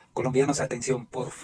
Colombianos, atención,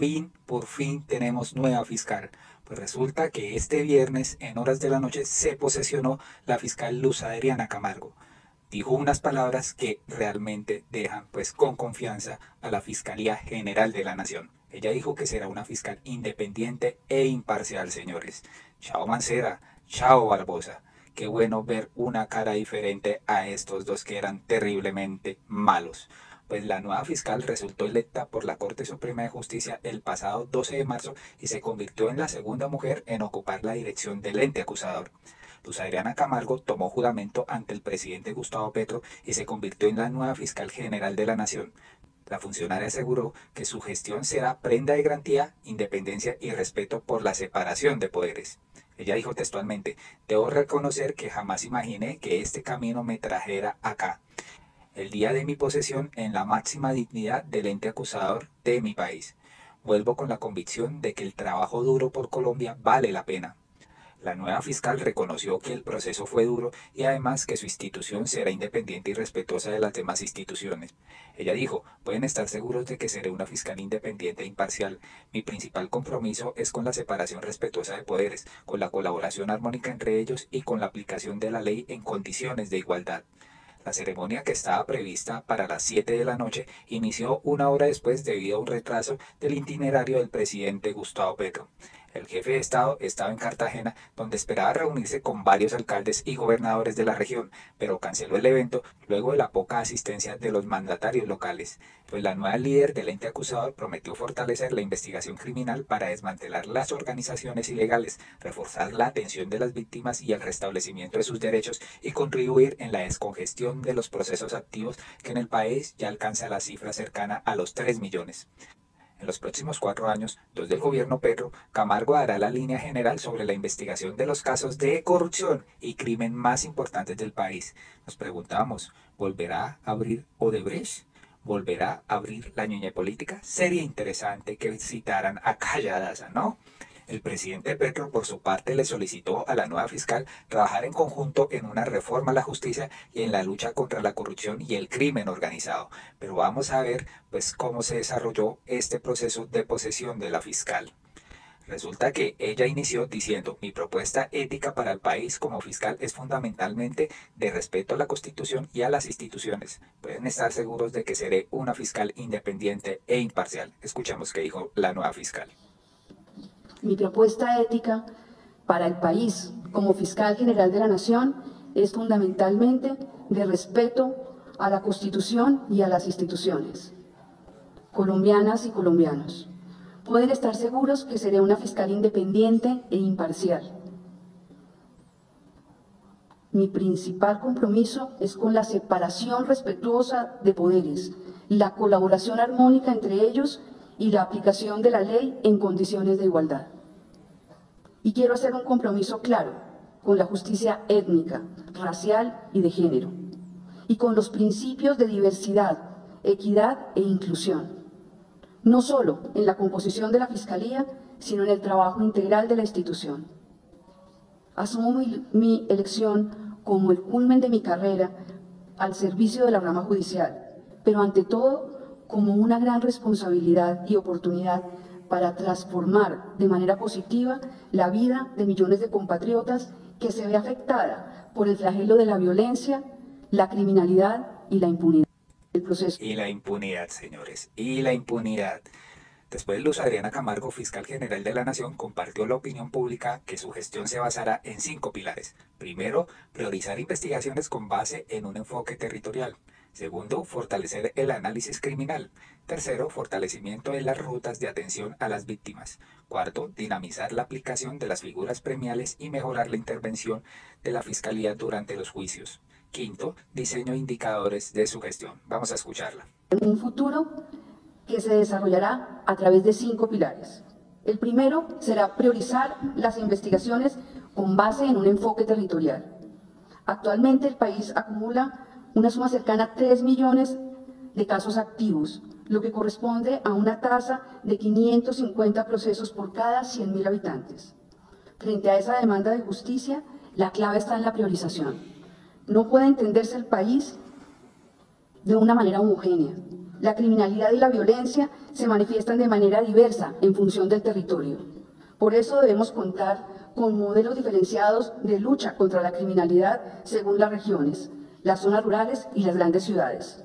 por fin tenemos nueva fiscal. Pues resulta que este viernes, en horas de la noche, se posesionó la fiscal Luz Adriana Camargo. Dijo unas palabras que realmente dejan pues con confianza a la Fiscalía General de la Nación. Ella dijo que será una fiscal independiente e imparcial, señores. Chao Mancera, chao Barbosa. Qué bueno ver una cara diferente a estos dos que eran terriblemente malos. Pues la nueva fiscal resultó electa por la Corte Suprema de Justicia el pasado 12 de marzo y se convirtió en la segunda mujer en ocupar la dirección del ente acusador. Luz Adriana Camargo tomó juramento ante el presidente Gustavo Petro y se convirtió en la nueva fiscal general de la Nación. La funcionaria aseguró que su gestión será prenda de garantía, independencia y respeto por la separación de poderes. Ella dijo textualmente: debo reconocer que jamás imaginé que este camino me trajera acá, el día de mi posesión en la máxima dignidad del ente acusador de mi país. Vuelvo con la convicción de que el trabajo duro por Colombia vale la pena. La nueva fiscal reconoció que el proceso fue duro y además que su institución será independiente y respetuosa de las demás instituciones. Ella dijo: pueden estar seguros de que seré una fiscal independiente e imparcial. Mi principal compromiso es con la separación respetuosa de poderes, con la colaboración armónica entre ellos y con la aplicación de la ley en condiciones de igualdad. La ceremonia, que estaba prevista para las 7 de la noche, inició una hora después debido a un retraso del itinerario del presidente Gustavo Petro. El jefe de Estado estaba en Cartagena, donde esperaba reunirse con varios alcaldes y gobernadores de la región, pero canceló el evento luego de la poca asistencia de los mandatarios locales. Pues la nueva líder del ente acusador prometió fortalecer la investigación criminal para desmantelar las organizaciones ilegales, reforzar la atención de las víctimas y el restablecimiento de sus derechos y contribuir en la descongestión de los procesos activos, que en el país ya alcanza la cifra cercana a los 3 millones. En los próximos 4 años, los del gobierno Petro, Camargo dará la línea general sobre la investigación de los casos de corrupción y crimen más importantes del país. Nos preguntamos: ¿volverá a abrir Odebrecht? ¿Volverá a abrir la ñoña política? Sería interesante que citaran a Calladaza, ¿no? El presidente Petro, por su parte, le solicitó a la nueva fiscal trabajar en conjunto en una reforma a la justicia y en la lucha contra la corrupción y el crimen organizado. Pero vamos a ver pues cómo se desarrolló este proceso de posesión de la fiscal. Resulta que ella inició diciendo: mi propuesta ética para el país como fiscal es fundamentalmente de respeto a la Constitución y a las instituciones. Pueden estar seguros de que seré una fiscal independiente e imparcial. Escuchemos qué dijo la nueva fiscal. Mi propuesta ética para el país como fiscal general de la Nación es fundamentalmente de respeto a la Constitución y a las instituciones. Colombianas y colombianos, pueden estar seguros que seré una fiscal independiente e imparcial. Mi principal compromiso es con la separación respetuosa de poderes, la colaboración armónica entre ellos y la aplicación de la ley en condiciones de igualdad. Y quiero hacer un compromiso claro con la justicia étnica, racial y de género, y con los principios de diversidad, equidad e inclusión, no solo en la composición de la Fiscalía, sino en el trabajo integral de la institución. Asumo mi elección como el culmen de mi carrera al servicio de la rama judicial, pero ante todo como una gran responsabilidad y oportunidad para transformar de manera positiva la vida de millones de compatriotas que se ve afectada por el flagelo de la violencia, la criminalidad y la impunidad. Y la impunidad, señores, y la impunidad. Después, Luz Adriana Camargo, fiscal general de la Nación, compartió la opinión pública que su gestión se basará en 5 pilares. Primero, priorizar investigaciones con base en un enfoque territorial. Segundo, fortalecer el análisis criminal. Tercero, fortalecimiento de las rutas de atención a las víctimas. Cuarto, dinamizar la aplicación de las figuras premiales y mejorar la intervención de la Fiscalía durante los juicios. Quinto, diseño de indicadores de su gestión. Vamos a escucharla. En un futuro que se desarrollará a través de 5 pilares. El primero será priorizar las investigaciones con base en un enfoque territorial. Actualmente el país acumula una suma cercana a 3 millones de casos activos, lo que corresponde a una tasa de 550 procesos por cada 100.000 habitantes. Frente a esa demanda de justicia, la clave está en la priorización. No puede entenderse el país de una manera homogénea. La criminalidad y la violencia se manifiestan de manera diversa en función del territorio. Por eso debemos contar con modelos diferenciados de lucha contra la criminalidad según las regiones, las zonas rurales y las grandes ciudades,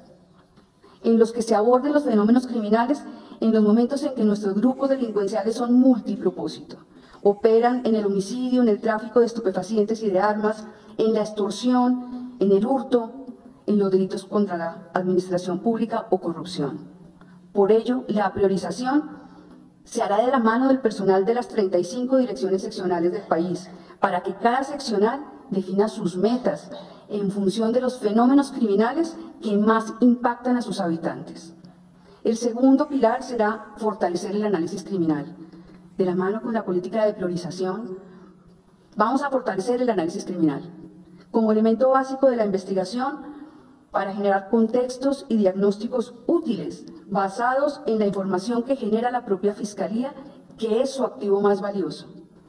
en los que se aborden los fenómenos criminales en los momentos en que nuestros grupos delincuenciales son multipropósito. Operan en el homicidio, en el tráfico de estupefacientes y de armas, en la extorsión, en el hurto, en los delitos contra la administración pública o corrupción. Por ello, la priorización se hará de la mano del personal de las 35 direcciones seccionales del país, para que cada seccional defina sus metas en función de los fenómenos criminales que más impactan a sus habitantes. El segundo pilar será fortalecer el análisis criminal. De la mano con la política de priorización, vamos a fortalecer el análisis criminal como elemento básico de la investigación para generar contextos y diagnósticos útiles basados en la información que genera la propia Fiscalía, que es su activo más valioso.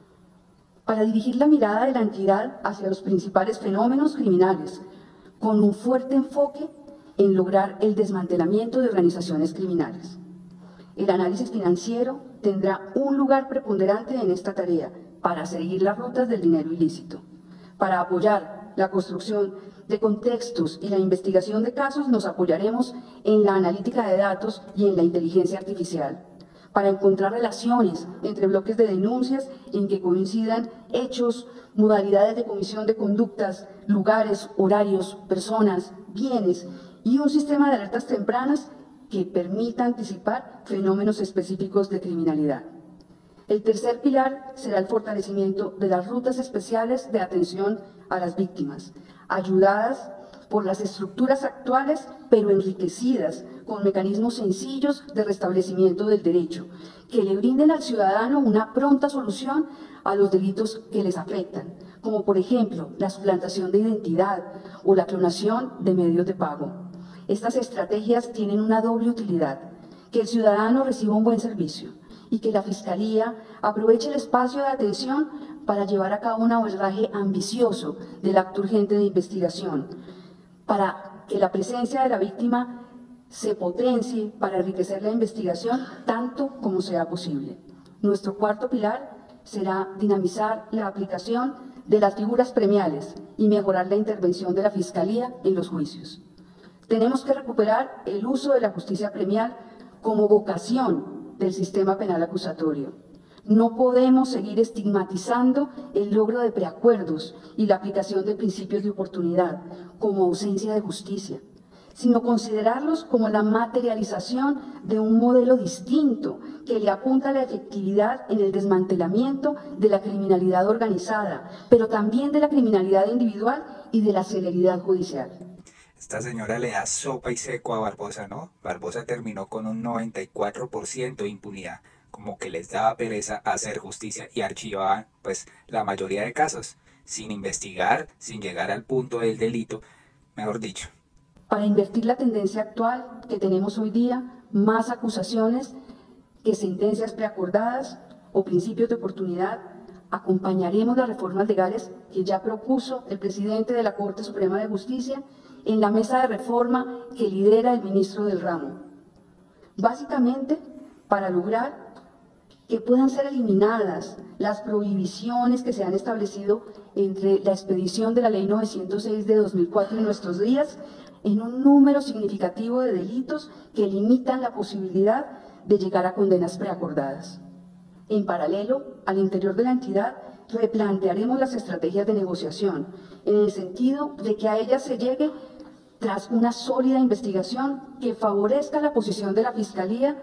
Para dirigir la mirada de la entidad hacia los principales fenómenos criminales, con un fuerte enfoque en lograr el desmantelamiento de organizaciones criminales. El análisis financiero tendrá un lugar preponderante en esta tarea para seguir las rutas del dinero ilícito. Para apoyar la construcción de contextos y la investigación de casos, nos apoyaremos en la analítica de datos y en la inteligencia artificial, para encontrar relaciones entre bloques de denuncias en que coincidan hechos, modalidades de comisión de conductas, lugares, horarios, personas, bienes y un sistema de alertas tempranas que permita anticipar fenómenos específicos de criminalidad. El tercer pilar será el fortalecimiento de las rutas especiales de atención a las víctimas, ayudadas por las estructuras actuales, pero enriquecidas con mecanismos sencillos de restablecimiento del derecho, que le brinden al ciudadano una pronta solución a los delitos que les afectan, como por ejemplo la suplantación de identidad o la clonación de medios de pago. Estas estrategias tienen una doble utilidad: que el ciudadano reciba un buen servicio y que la Fiscalía aproveche el espacio de atención para llevar a cabo un abordaje ambicioso del acto urgente de investigación, para que la presencia de la víctima se potencie para enriquecer la investigación tanto como sea posible. Nuestro cuarto pilar será dinamizar la aplicación de las figuras premiales y mejorar la intervención de la Fiscalía en los juicios. Tenemos que recuperar el uso de la justicia premial como vocación del sistema penal acusatorio. No podemos seguir estigmatizando el logro de preacuerdos y la aplicación de principios de oportunidad como ausencia de justicia, sino considerarlos como la materialización de un modelo distinto que le apunta a la efectividad en el desmantelamiento de la criminalidad organizada, pero también de la criminalidad individual y de la celeridad judicial. Esta señora le da sopa y seco a Barbosa, ¿no? Barbosa terminó con un 94% de impunidad, como que les daba pereza hacer justicia y archivaban pues la mayoría de casos, sin investigar, sin llegar al punto del delito, mejor dicho. Para invertir la tendencia actual que tenemos hoy día, más acusaciones que sentencias preacordadas o principios de oportunidad, acompañaremos las reformas legales que ya propuso el presidente de la Corte Suprema de Justicia en la mesa de reforma que lidera el ministro del ramo, básicamente para lograr que puedan ser eliminadas las prohibiciones que se han establecido entre la expedición de la Ley 906 de 2004 en nuestros días, en un número significativo de delitos que limitan la posibilidad de llegar a condenas preacordadas. En paralelo, al interior de la entidad, replantearemos las estrategias de negociación, en el sentido de que a ellas se llegue tras una sólida investigación que favorezca la posición de la Fiscalía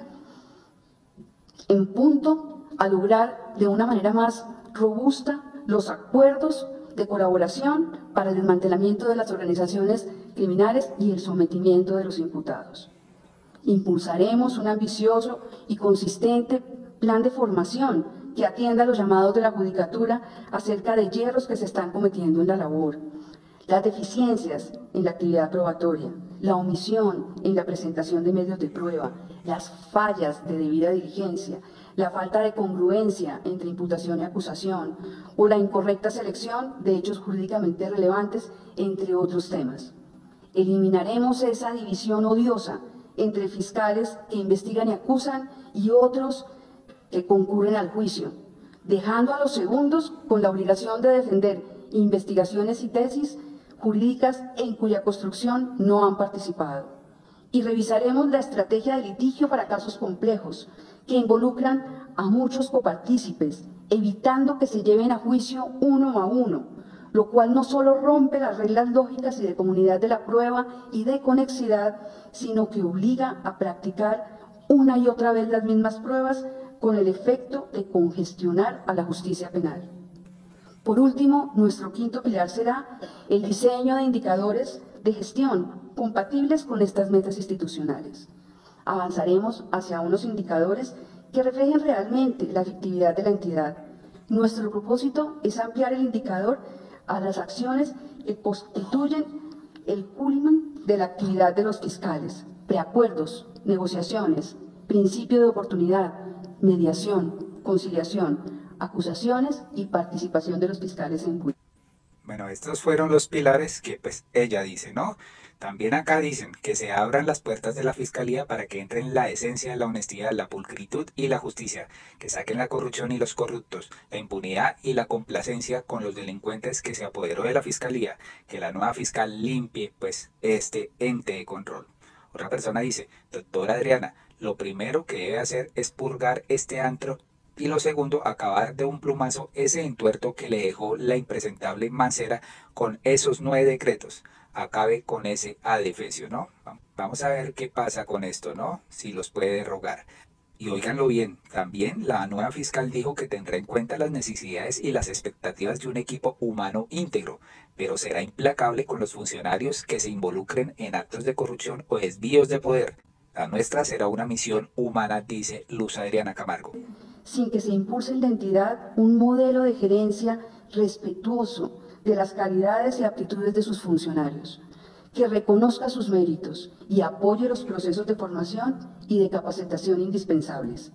en punto a lograr de una manera más robusta los acuerdos de colaboración para el desmantelamiento de las organizaciones criminales y el sometimiento de los imputados. Impulsaremos un ambicioso y consistente plan de formación que atienda a los llamados de la Judicatura acerca de hierros que se están cometiendo en la labor, las deficiencias en la actividad probatoria, la omisión en la presentación de medios de prueba, las fallas de debida diligencia, la falta de congruencia entre imputación y acusación o la incorrecta selección de hechos jurídicamente relevantes, entre otros temas. Eliminaremos esa división odiosa entre fiscales que investigan y acusan y otros que concurren al juicio, dejando a los segundos con la obligación de defender investigaciones y tesis jurídicas en cuya construcción no han participado. Y revisaremos la estrategia de litigio para casos complejos que involucran a muchos copartícipes, evitando que se lleven a juicio uno a uno, lo cual no solo rompe las reglas lógicas y de comunidad de la prueba y de conexidad, sino que obliga a practicar una y otra vez las mismas pruebas con el efecto de congestionar a la justicia penal. Por último, nuestro quinto pilar será el diseño de indicadores de gestión compatibles con estas metas institucionales. Avanzaremos hacia unos indicadores que reflejen realmente la efectividad de la entidad. Nuestro propósito es ampliar el indicador a las acciones que constituyen el culmen de la actividad de los fiscales: preacuerdos, negociaciones, principio de oportunidad, mediación, conciliación, acusaciones y participación de los fiscales en juicio. Bueno, estos fueron los pilares que pues ella dice, ¿no? También acá dicen que se abran las puertas de la fiscalía para que entren la esencia, la honestidad, la pulcritud y la justicia, que saquen la corrupción y los corruptos, la impunidad y la complacencia con los delincuentes que se apoderó de la fiscalía, que la nueva fiscal limpie pues este ente de control. Otra persona dice, doctora Adriana, lo primero que debe hacer es purgar este antro y lo segundo, acabar de un plumazo ese entuerto que le dejó la impresentable Mancera con esos 9 decretos. Acabe con ese adefesio, ¿no? Vamos a ver qué pasa con esto, ¿no? Si los puede derogar. Y óiganlo bien, también la nueva fiscal dijo que tendrá en cuenta las necesidades y las expectativas de un equipo humano íntegro, pero será implacable con los funcionarios que se involucren en actos de corrupción o desvíos de poder. La nuestra será una misión humana, dice Luz Adriana Camargo. Sin que se impulse en la entidad un modelo de gerencia respetuoso de las calidades y aptitudes de sus funcionarios, que reconozca sus méritos y apoye los procesos de formación y de capacitación indispensables.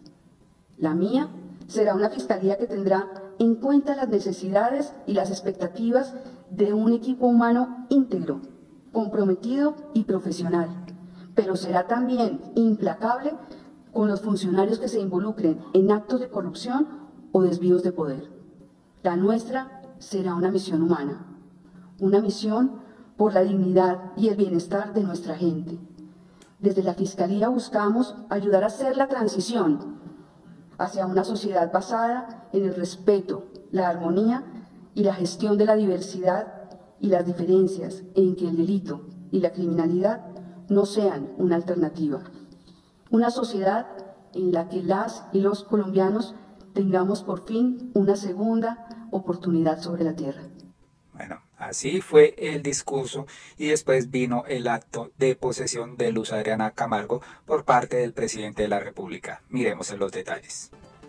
La mía será una fiscalía que tendrá en cuenta las necesidades y las expectativas de un equipo humano íntegro, comprometido y profesional, pero será también implacable con los funcionarios que se involucren en actos de corrupción o desvíos de poder. La nuestra será una misión humana, una misión por la dignidad y el bienestar de nuestra gente. Desde la Fiscalía buscamos ayudar a hacer la transición hacia una sociedad basada en el respeto, la armonía y la gestión de la diversidad y las diferencias, en que el delito y la criminalidad no sean una alternativa. Una sociedad en la que las y los colombianos tengamos por fin una segunda oportunidad sobre la tierra. Bueno, así fue el discurso y después vino el acto de posesión de Luz Adriana Camargo por parte del presidente de la República. Miremos en los detalles.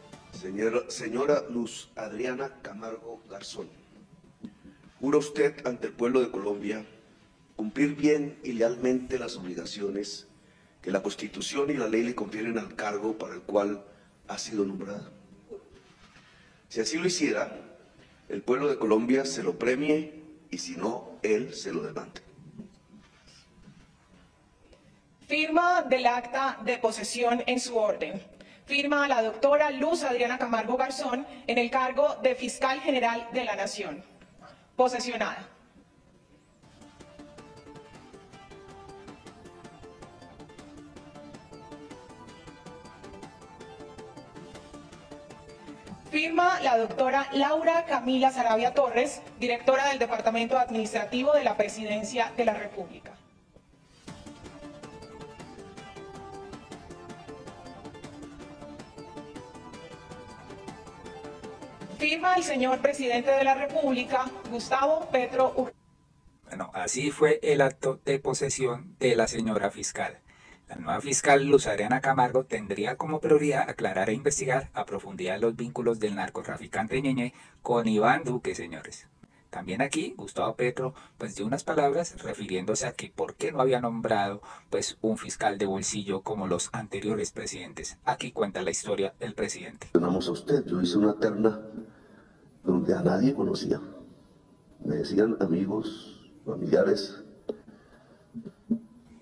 Señora Luz Adriana Camargo Garzón, jura usted ante el pueblo de Colombia cumplir bien y lealmente las obligaciones que la Constitución y la ley le confieren al cargo para el cual ha sido nombrada. Si así lo hiciera, el pueblo de Colombia se lo premie y si no, él se lo demande. Firma del acta de posesión en su orden. Firma la doctora Luz Adriana Camargo Garzón en el cargo de Fiscal General de la Nación. Posesionada. Firma la doctora Laura Camila Saravia Torres, directora del Departamento Administrativo de la Presidencia de la República. Firma el señor Presidente de la República, Gustavo Petro Urquijo. Bueno, así fue el acto de posesión de la señora fiscal. La nueva fiscal Luz Adriana Camargo tendría como prioridad aclarar e investigar a profundidad los vínculos del narcotraficante Ñeñe con Iván Duque, señores. También aquí Gustavo Petro pues dio unas palabras refiriéndose a que por qué no había nombrado pues un fiscal de bolsillo como los anteriores presidentes. Aquí cuenta la historia del presidente. Mencionamos a usted, yo hice una terna donde a nadie conocía. Me decían amigos, familiares,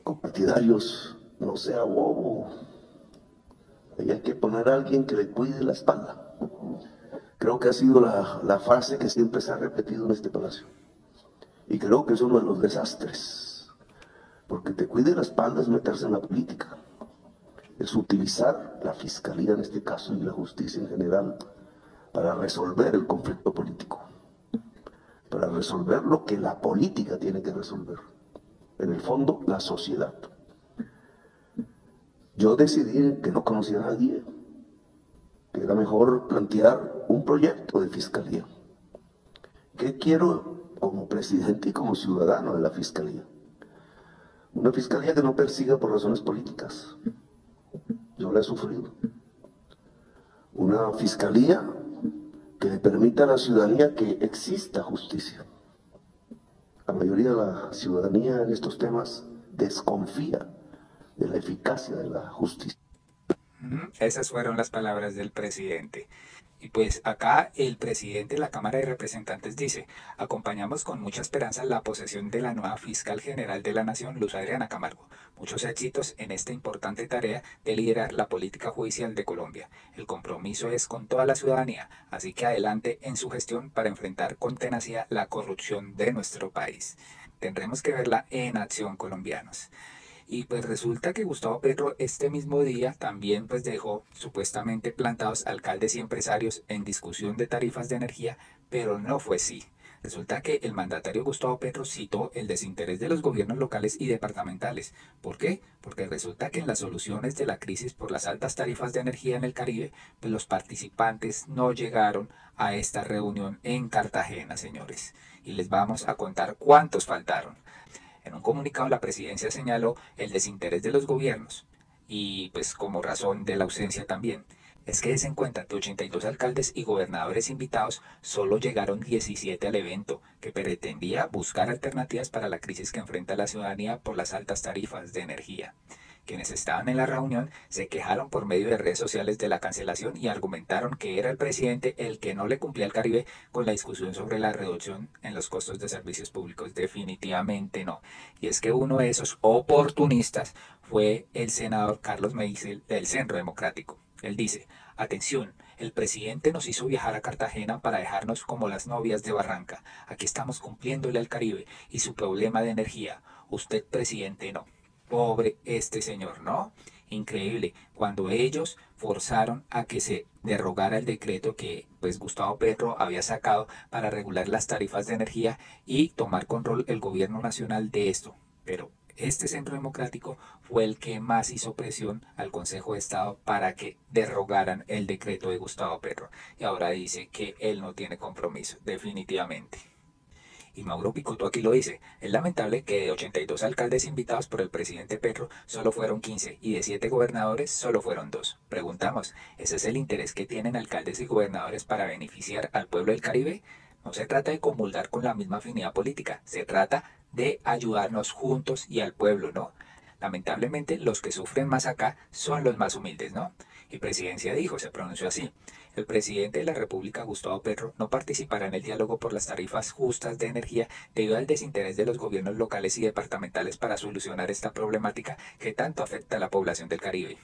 Copartidarios, no sea bobo. Ahí hay que poner a alguien que le cuide la espalda. Creo que ha sido la frase que siempre se ha repetido en este palacio. Y creo que es uno de los desastres. Porque te cuide la espalda es meterse en la política. Es utilizar la fiscalía en este caso y la justicia en general para resolver el conflicto político. Para resolver lo que la política tiene que resolver. En el fondo, la sociedad. Yo decidí que no conocía a nadie, que era mejor plantear un proyecto de fiscalía. ¿Qué quiero como presidente y como ciudadano de la fiscalía? Una fiscalía que no persiga por razones políticas. Yo la he sufrido. Una fiscalía que le permita a la ciudadanía que exista justicia. La mayoría de la ciudadanía en estos temas desconfía de la eficacia de la justicia. Esas fueron las palabras del presidente. Y pues acá el presidente de la Cámara de Representantes dice: acompañamos con mucha esperanza la posesión de la nueva fiscal general de la Nación, Luz Adriana Camargo. Muchos éxitos en esta importante tarea de liderar la política judicial de Colombia. El compromiso es con toda la ciudadanía, así que adelante en su gestión para enfrentar con tenacidad la corrupción de nuestro país. Tendremos que verla en acción, colombianos. Y pues resulta que Gustavo Petro este mismo día también pues dejó supuestamente plantados alcaldes y empresarios en discusión de tarifas de energía, pero no fue así. Resulta que el mandatario Gustavo Petro citó el desinterés de los gobiernos locales y departamentales. ¿Por qué? Porque resulta que en las soluciones de la crisis por las altas tarifas de energía en el Caribe, pues los participantes no llegaron a esta reunión en Cartagena, señores. Y les vamos a contar cuántos faltaron. En un comunicado la presidencia señaló el desinterés de los gobiernos y pues como razón de la ausencia también. Es que des en cuenta que 82 alcaldes y gobernadores invitados solo llegaron 17 al evento, que pretendía buscar alternativas para la crisis que enfrenta la ciudadanía por las altas tarifas de energía. Quienes estaban en la reunión se quejaron por medio de redes sociales de la cancelación y argumentaron que era el presidente el que no le cumplía al Caribe con la discusión sobre la reducción en los costos de servicios públicos. Definitivamente no. Y es que uno de esos oportunistas fue el senador Carlos Meisel del Centro Democrático. Él dice: atención, el presidente nos hizo viajar a Cartagena para dejarnos como las novias de Barranca. Aquí estamos cumpliéndole al Caribe y su problema de energía. Usted, presidente, no. Pobre este señor, ¿no? Increíble, cuando ellos forzaron a que se derogara el decreto que pues Gustavo Petro había sacado para regular las tarifas de energía y tomar control el gobierno nacional de esto. Pero este Centro Democrático fue el que más hizo presión al Consejo de Estado para que derogaran el decreto de Gustavo Petro. Y ahora dice que él no tiene compromiso, definitivamente. Y Mauro Picotto aquí lo dice: es lamentable que de 82 alcaldes invitados por el presidente Petro solo fueron 15 y de 7 gobernadores solo fueron 2. Preguntamos, ¿ese es el interés que tienen alcaldes y gobernadores para beneficiar al pueblo del Caribe? No se trata de comulgar con la misma afinidad política, se trata de ayudarnos juntos y al pueblo, ¿no? Lamentablemente los que sufren más acá son los más humildes, ¿no? Y Presidencia dijo, se pronunció así: el presidente de la República, Gustavo Petro, no participará en el diálogo por las tarifas justas de energía debido al desinterés de los gobiernos locales y departamentales para solucionar esta problemática que tanto afecta a la población del Caribe.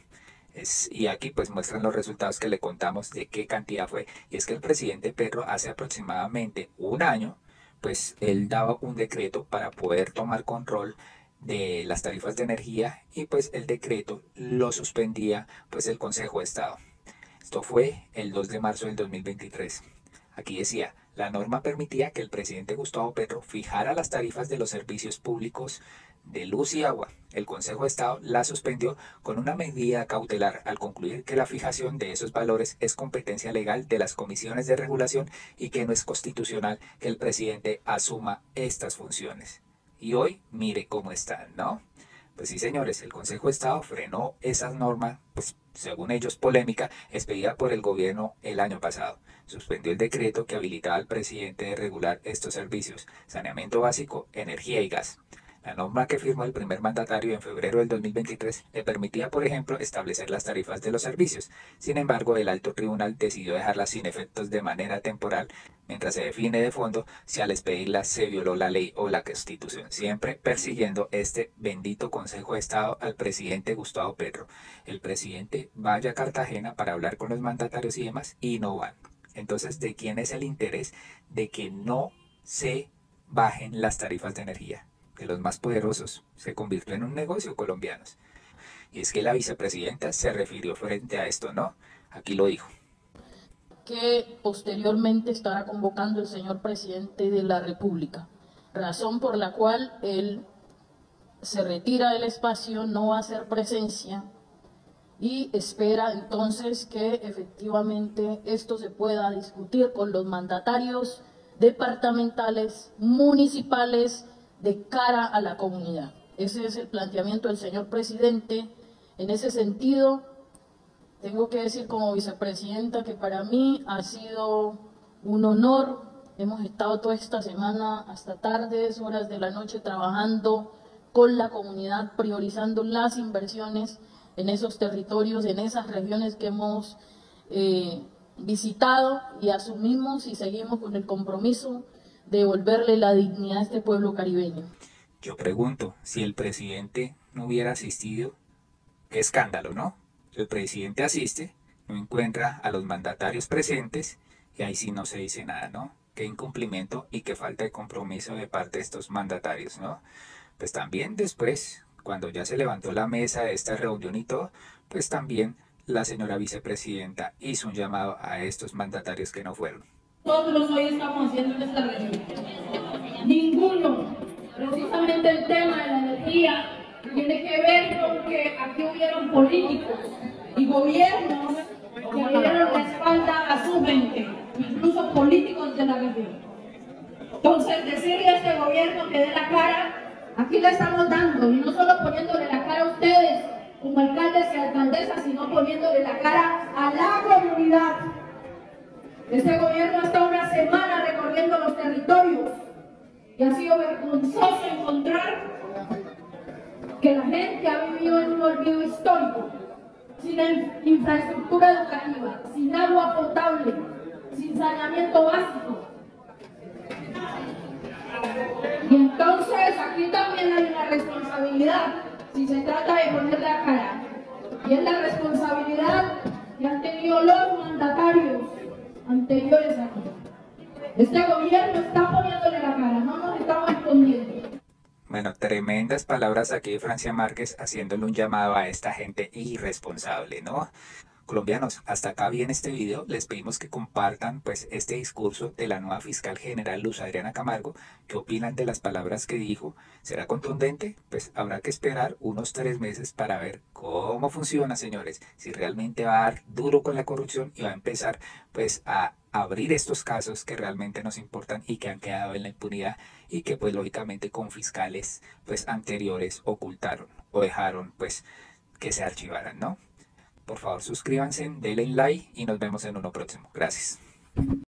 Y aquí pues muestran los resultados que le contamos de qué cantidad fue. Y es que el presidente Petro hace aproximadamente un año, pues él daba un decreto para poder tomar control de las tarifas de energía y pues el decreto lo suspendía pues el Consejo de Estado. Esto fue el 2 de marzo del 2023. Aquí decía: la norma permitía que el presidente Gustavo Petro fijara las tarifas de los servicios públicos de luz y agua. El Consejo de Estado la suspendió con una medida cautelar al concluir que la fijación de esos valores es competencia legal de las comisiones de regulación y que no es constitucional que el presidente asuma estas funciones. Y hoy mire cómo están, ¿no? Pues sí, señores, el Consejo de Estado frenó esa norma, pues según ellos polémica, expedida por el gobierno el año pasado. Suspendió el decreto que habilitaba al presidente de regular estos servicios: saneamiento básico, energía y gas. La norma que firmó el primer mandatario en febrero del 2023 le permitía, por ejemplo, establecer las tarifas de los servicios. Sin embargo, el alto tribunal decidió dejarlas sin efectos de manera temporal, mientras se define de fondo si al expedirlas se violó la ley o la Constitución, siempre persiguiendo este bendito Consejo de Estado al presidente Gustavo Petro. El presidente vaya a Cartagena para hablar con los mandatarios y demás, y no van. Entonces, ¿de quién es el interés de que no se bajen las tarifas de energía? De los más poderosos. Se convirtió en un negocio, colombianos. Y es que la vicepresidenta se refirió frente a esto, ¿no? Aquí lo dijo. Que posteriormente estará convocando el señor presidente de la República, razón por la cual él se retira del espacio, no va a hacer presencia y espera entonces que efectivamente esto se pueda discutir con los mandatarios departamentales, municipales, de cara a la comunidad. Ese es el planteamiento del señor presidente. En ese sentido, tengo que decir como vicepresidenta que para mí ha sido un honor. Hemos estado toda esta semana hasta tardes, horas de la noche trabajando con la comunidad, priorizando las inversiones en esos territorios, en esas regiones que hemos visitado, y asumimos y seguimos con el compromiso de devolverle la dignidad a este pueblo caribeño. Yo pregunto, si el presidente no hubiera asistido, qué escándalo, ¿no? El presidente asiste, no encuentra a los mandatarios presentes y ahí sí no se dice nada, ¿no? Qué incumplimiento y qué falta de compromiso de parte de estos mandatarios, ¿no? Pues también después, cuando ya se levantó la mesa de esta reunión y todo, pues también la señora vicepresidenta hizo un llamado a estos mandatarios que no fueron. Nosotros hoy estamos haciendo en esta región. Ninguno. Precisamente el tema de la energía tiene que ver con que aquí hubieron políticos y gobiernos que le dieron la espalda a su gente, incluso políticos de la región. Entonces, decirle a este gobierno que dé la cara, aquí le estamos dando, y no solo poniéndole la cara a ustedes como alcaldes y alcaldesas, sino poniéndole la cara a la comunidad. Este gobierno ha estado una semana recorriendo los territorios y ha sido vergonzoso encontrar que la gente ha vivido en un olvido histórico, sin infraestructura educativa, sin agua potable, sin saneamiento básico. Y entonces aquí también hay una responsabilidad, si se trata de poner la cara, y es la responsabilidad que han tenido los mandatarios anteriores aquí. Este gobierno está poniéndole la cara, no nos estamos escondiendo. Bueno, tremendas palabras aquí de Francia Márquez haciéndole un llamado a esta gente irresponsable, ¿no? Colombianos, hasta acá viene este video. Les pedimos que compartan pues este discurso de la nueva fiscal general Luz Adriana Camargo. ¿Qué opinan de las palabras que dijo? ¿Será contundente? Pues habrá que esperar unos 3 meses para ver cómo funciona, señores. Si realmente va a dar duro con la corrupción y va a empezar pues a abrir estos casos que realmente nos importan y que han quedado en la impunidad y que pues lógicamente con fiscales pues anteriores ocultaron o dejaron pues que se archivaran, ¿no? Por favor, suscríbanse, denle like y nos vemos en uno próximo. Gracias.